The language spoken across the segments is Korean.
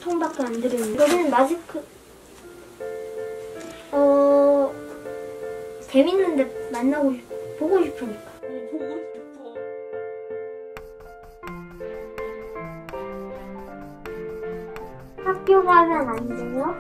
통밖에 안 들었는데 여기는 마스크 재밌는데 보고 싶으니까. 보고 싶어. 학교 가면 안 돼요?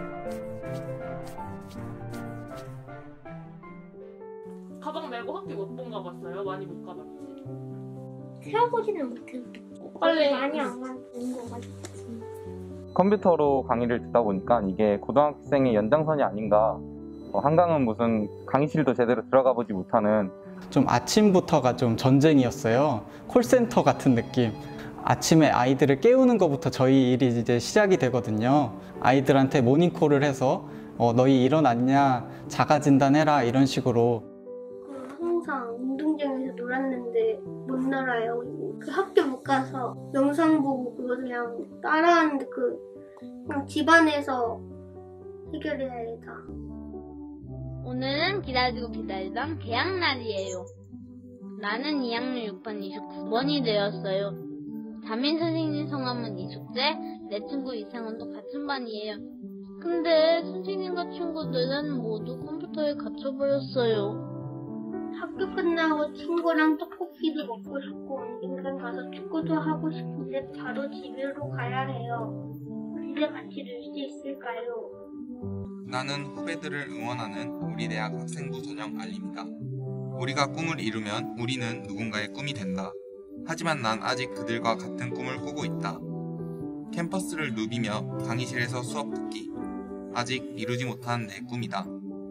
가방 메고 학교 몇 번 가봤어요? 많이 못 가봤지? 세어보지는 못해요. 빨리 많이 안 가는 것 같아요. 컴퓨터로 강의를 듣다 보니까 이게 고등학생의 연장선이 아닌가. 한강은 무슨 강의실도 제대로 들어가 보지 못하는, 좀 아침부터가 좀 전쟁이었어요. 콜센터 같은 느낌. 아침에 아이들을 깨우는 것부터 저희 일이 이제 시작이 되거든요. 아이들한테 모닝콜을 해서 너희 일어났냐, 자가 진단해라, 이런 식으로. 항상 운동장에서 놀았는데 못 놀아요. 그 학교 못 가서 영상 보고 그거 그냥 따라하는데 그냥 집안에서 해결해야 해 다. 오늘은 기다리던 개학날이에요. 나는 2학년 6반 29번이 되었어요. 담임 선생님 성함은 이숙재, 내 친구 이상훈도 같은 반이에요. 근데 선생님과 친구들은 모두 컴퓨터에 갇혀버렸어요. 학교 끝나고 친구랑 떡볶이도 먹고 싶고 언젠간 가서 축구도 하고 싶은데 바로 집으로 가야 해요. 언제 같이 놀 수 있을까요? 나는 후배들을 응원하는 우리 대학 학생부 전형 알림이다. 우리가 꿈을 이루면 우리는 누군가의 꿈이 된다. 하지만 난 아직 그들과 같은 꿈을 꾸고 있다. 캠퍼스를 누비며 강의실에서 수업 듣기. 아직 이루지 못한 내 꿈이다.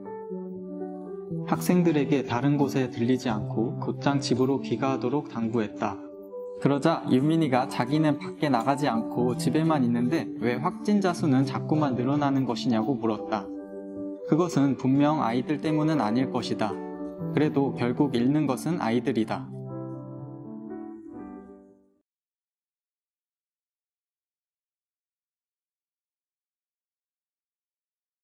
학생들에게 다른 곳에 들리지 않고 곧장 집으로 귀가하도록 당부했다. 그러자 유민이가 자기는 밖에 나가지 않고 집에만 있는데 왜 확진자 수는 자꾸만 늘어나는 것이냐고 물었다. 그것은 분명 아이들 때문은 아닐 것이다. 그래도 결국 잃는 것은 아이들이다.